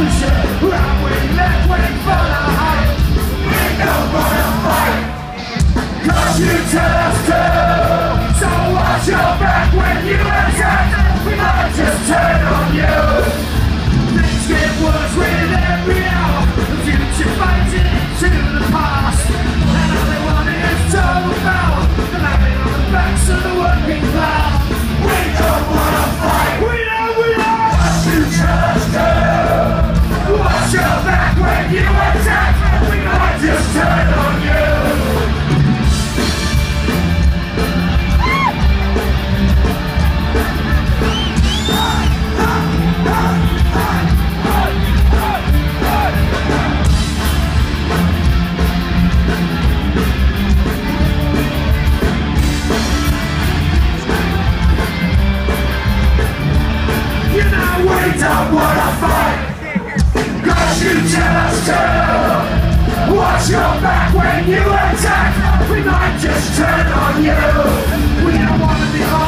illusion. And we left waiting for the hype. We don't wanna fight, 'cause you tell us to. So watch your back when you attack. We might just turn on you. Things get worse with every hour. The future fights into the past. And all they want is total power. They're landing on the backs of the working class. We don't wanna fight. We don't. What you tell us to. Watch your back when you attack. We might just turn on you. We don't wanna fight, 'cause you tell us to. Watch your back when you attack. We might just turn on you. We don't wanna be